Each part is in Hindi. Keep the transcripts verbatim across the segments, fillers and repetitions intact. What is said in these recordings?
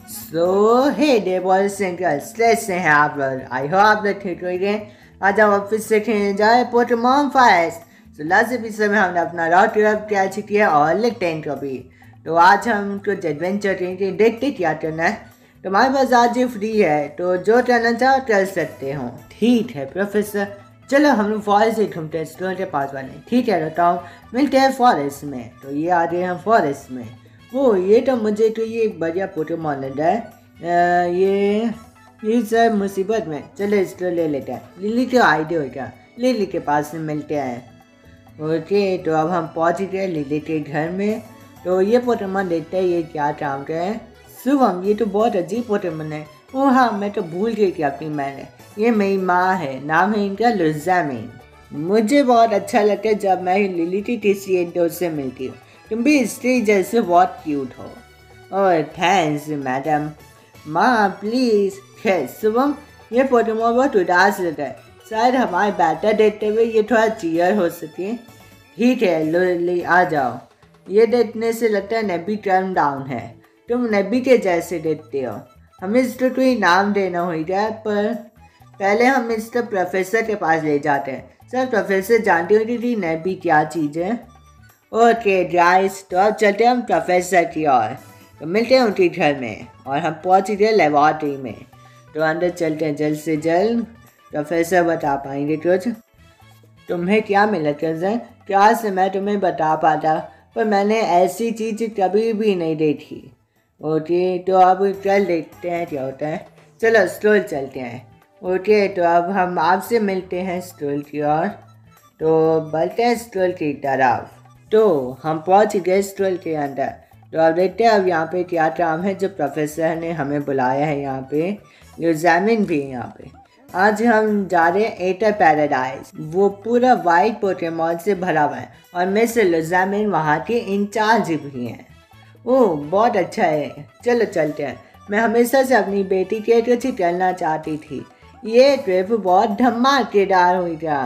So hey there boys and girls, कैसे हैं आप लोग? आई होप आप लोग ठीक होंगे। आज हम ऑफिस से खेलने जाए पोकेमॉन फाइट्स। तो लास्ट एपिसोड में हमने अपना राउट ट्वेल्व कैच किया और लिख टेन को भी। तो आज हम कुछ एडवेंचर ट्रेन देखते क्या करना है। तो हमारे पास आज ये फ्री है, तो जो करना चाहो कर सकते हो। ठीक है प्रोफेसर, चलो हम लोग फॉरेस्ट से घूमते हैं स्टोर के पास वाले। ठीक है बताओ, मिलते हैं फॉरेस्ट में। तो ये आ गए हम फॉरेस्ट में। वो ये तो मुझे तो ये बढ़िया पोकेमॉन लग रहा है। ये ये सब मुसीबत में, चलो इसको ले लेते हैं। लिली का आइडिया हो क्या, लिली के पास में मिलते हैं। ओके, तो अब हम पहुंच गए लिली के घर में। तो ये पोकेमॉन देखते हैं ये क्या काम का है। शुभम, ये तो बहुत अजीब पोकेमॉन है। ओ हाँ, मैं तो भूल गई थी अपनी मैंने। ये मेरी माँ है, नाम है इनका लुज़ामिन। मुझे बहुत अच्छा लगता है जब मैं लिली की किसी एक दोस्त से मिलती हूँ। तुम भी स्त्री जैसे बहुत क्यूट हो। Oh thanks madam. माँ प्लीज़। खैर शुभम, ये पोकेमॉन बहुत उदास लग रहा है। शायद हमारे बैटर देखते हुए ये थोड़ा चीयर हो सके। ठीक है लिली, आ जाओ। ये देखने से लगता है नेबी टर्न डाउन है। तुम नेबी के जैसे देखते हो। हमें इसको कोई नाम देना होगा, पर पहले हम इसको प्रोफेसर के पास ले जाते हैं। सर प्रोफेसर जानते होंगे कि नेबी क्या चीज़ है। ओके गाइस, तो अब चलते हैं हम प्रोफेसर की ओर। तो मिलते हैं उनके घर में और हम पहुंच गए लेबोरेटरी में। तो अंदर चलते हैं जल्द से जल्द। प्रोफेसर बता पाएंगे कुछ? तुम्हें क्या मिला कज़न? क्या से मैं तुम्हें बता पाता, पर मैंने ऐसी चीज़ कभी भी नहीं देखी। ओके, तो अब चल देखते हैं क्या होता है। चलो स्टोर चलते हैं। ओके, तो अब हम आपसे मिलते हैं स्टोर की ओर। तो बढ़ते हैं स्टोर की तरफ। तो हम पहुंच गए स्टोर के अंदर। तो अब देखते हैं अब यहाँ पे क्या काम है जो प्रोफेसर ने हमें बुलाया है। यहाँ पे लुज़ामिन भी है यहाँ पे। आज हम जा रहे हैं एटर पैराडाइज। वो पूरा वाइट पोकेमॉन से भरा हुआ है और मिस्टर लुज़ामिन वहाँ के इंचार्ज भी हैं। ओह बहुत अच्छा है, चलो चलते हैं। मैं हमेशा से अपनी बेटी के कुछ करना चाहती थी। ये ट्रिप बहुत धमाकेदार होगा।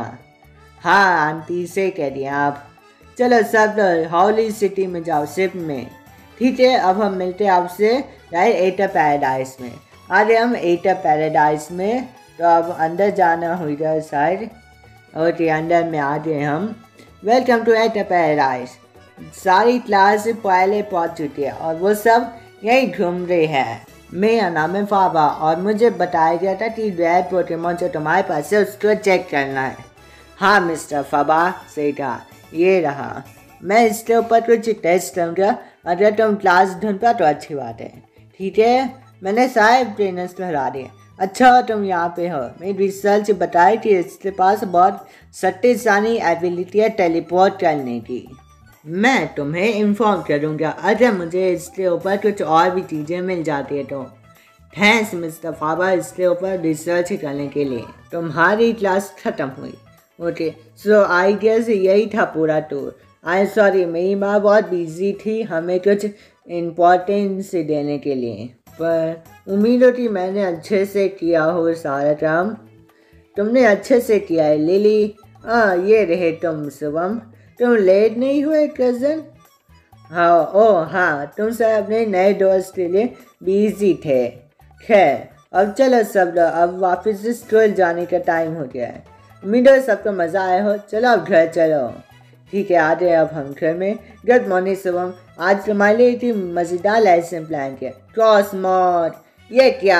हाँ आंटी से कह दिया आप। चलो सब हॉली सिटी में जाओ शिप में। ठीक है, अब हम मिलते हैं आपसे राइट एटर पैराडाइज में। आ रहे हम एटर पैराडाइज में। तो अब अंदर जाना होगा शायद। ओके, अंदर में आ गए हम। Welcome to Aether Paradise. सारी क्लास पहले पहुंच चुकी है और वो सब यहीं घूम रहे हैं। मेरा नाम है फाबा और मुझे बताया गया था कि रेड पोकेमॉन जो तुम्हारे पास है उसको चेक करना है। हाँ मिस्टर फाबा, सही कहा। ये रहा, मैं इसके ऊपर कुछ टेस्ट करूँगा। अगर तुम क्लास ढूंढ पा तो अच्छी बात है। ठीक है, मैंने सारे ट्रेनर्स को हरा दिए। अच्छा तुम यहाँ पे हो। मेरी रिसर्च बताई कि इसके पास बहुत शक्तिशाली एबिलिटी है टेलीपोर्ट करने की। मैं तुम्हें इन्फॉर्म करूँगा अगर मुझे इसके ऊपर कुछ और भी चीज़ें मिल जाती है तो। थैंक्स मिस्टर फाबा इसके ऊपर रिसर्च करने के लिए। तुम्हारी क्लास ख़त्म हुई। ओके, सो आई गेस यही था पूरा टूर। आई एम सॉरी, मेरी माँ बहुत बिजी थी हमें कुछ इम्पोर्टेंस देने के लिए, पर उम्मीद होती मैंने अच्छे से किया हो सारा काम। तुमने अच्छे से किया है लिली। हाँ ये रहे तुम शुभम। तुम लेट नहीं हुए कज़न? हाँ ओह हाँ, तुम सब अपने नए दोस्त के लिए बिजी थे। खैर अब चलो सब लोग, अब वापस स्कूल जाने का टाइम हो गया है। उम्मीद है सबको मज़ा आया हो। चलो अब घर चलो। ठीक है, आ गए अब हम घर में। गुड मॉर्निंग शुभम, आज तुम्हारे लिए इतनी मज़ेदार लेसन प्लान किया। क्रॉसमोड, ये क्या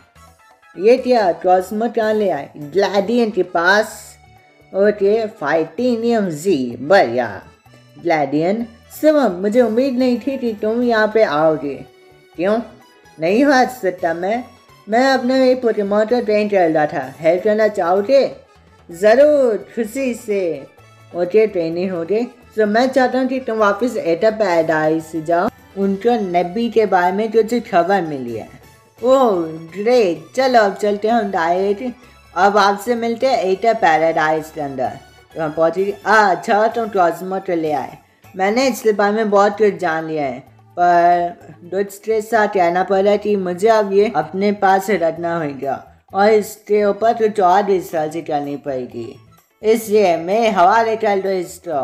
ये क्या क्रॉसमोड कहाँ ले आए? ग्लैडियन के पास। ओके, फाइटिनियम जी, बढ़िया। ग्लैडियन शुभम, मुझे उम्मीद नहीं थी कि तुम यहाँ पे आओगे। क्यों नहीं हुआ सकता? मैं मैं अपने एक पोकेमॉन को ट्रेन कर रहा था। हेल्प करना चाहोगे? ज़रूर, खुशी से। ओके ट्रेनिंग हो गई। तो मैं चाहता हूँ कि तुम वापस एटर पैराडाइज से जाओ। उनको नेबी के बारे में कुछ खबर मिली है। ओह ग्रेट, चलो अब चलते हैं हम डायरेक्ट। अब आपसे मिलते हैं एटर पैराडाइज के अंदर। तो हम पहुँचे। अच्छा तुम क्रॉसमोड ले आए। मैंने इसके बारे में बहुत कुछ जान लिया है, पर दूसरे साथ कहना पड़ा कि मुझे अब ये अपने पास रखना होगा और इसके ऊपर कुछ और रिसर्च करनी पड़ेगी। इसलिए मैं हवाले कर दो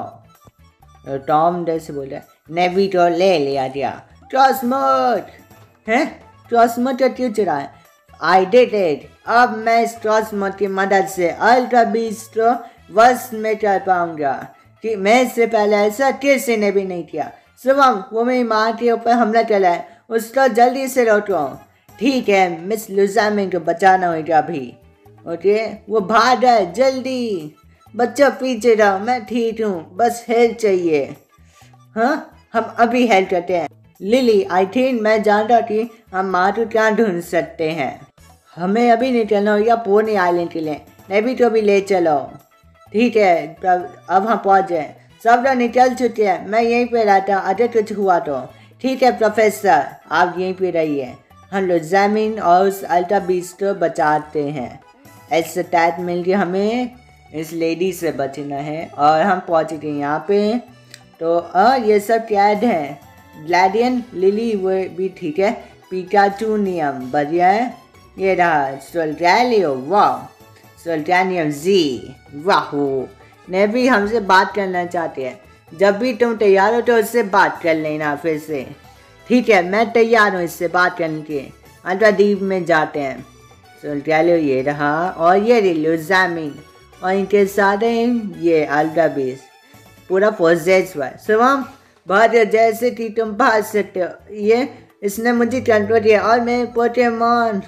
इसको। टॉम डे से बोला, नेबी तो ले लिया गया। क्रॉसमोड है ट्रांसमीटर क्यों चुराए? I did it. अब मैं इस ट्रांसमीटर की मदद से अल्ट्रा बीस्ट वर्ष में चल पाऊंगा कि मैं इससे पहले ऐसा किसी ने भी नहीं किया। शुभम, वो मेरी माँ के ऊपर हमला चला है, उसको जल्दी से रोको। ठीक है, मिस लुजामिन को बचाना होगा अभी। ओके, वो भाग रहा है, जल्दी बच्चा पीछे रहो, मैं ठीक हूँ, बस हेल्प चाहिए। हाँ, हम अभी हेल्प करते हैं। लिली, आई थिंक मैं जानता कि हम माटू क्या ढूंढ सकते हैं। हमें अभी नहीं चलना होगा पोनी आइलैंड के लिए, नेवी तो भी ले चलो। ठीक है, अब हम पहुँच गए, सब लोग निकल चुके हैं, मैं यहीं पे रहता हूँ, अगर कुछ हुआ तो। ठीक है प्रोफेसर, आप यहीं पे रहिए, हम लोग जमीन और उस अल्ट्रा बीस्ट को बचाते हैं। ऐसे टैट मिल के हमें इस लेडी से बचना है और हम पहुँच गए यहाँ पे। तो आ, ये सब कैद हैं, ग्लैडियन, लिली वो भी ठीक है, पिकाचू नियम बढ़िया है। ये रहा सोल्टैलियो, वाह, सोल्टैनियम जी, वाह, ने भी हमसे बात करना चाहते हैं। जब भी तुम तैयार हो तो उससे बात कर लेना फिर से। ठीक है, मैं तैयार हूँ इससे बात करने के। अल्ट्रा डीप में जाते हैं। सोल्टैलियो ये रहा, और ये रिलो जमीन, और इनके साथ ये अल्ट्रा बीस पूरा पोजेस हुआ। शुभम, बहुत जैसे कि तुम भाग सकते हो, ये इसने मुझे कंट्रोल किया और मैं पोकेमॉन।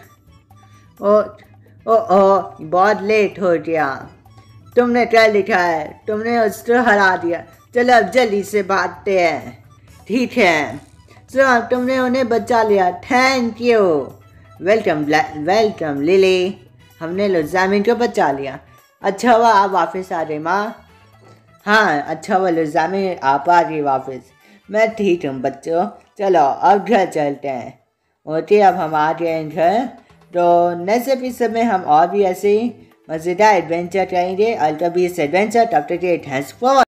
ओ ओ ओ बहुत लेट हो गया, तुमने क्या लिखा है, तुमने उसको हरा दिया। चलो अब जल्दी से भागते हैं। ठीक है, सो तुमने उन्हें बचा लिया, thank you. Welcome welcome Lily, हमने लुजामिन को बचा लिया। अच्छा हुआ आप वापस आ गए माँ। हाँ, अच्छा हुआ लुजामिन आप आ गई वापस। मैं ठीक हूँ बच्चों, चलो अब घर चलते हैं। ओके, अब हम आ गए हैं घर। तो नेक्स्ट एपिसोड में हम और भी ऐसे ही मज़ेदार एडवेंचर करेंगे, अल्ट्रा बीस्ट एडवेंचर। तब तक के थैंक्स फॉर